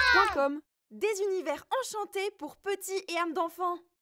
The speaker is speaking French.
univers.com. Des univers enchantés pour petits et âmes d'enfants.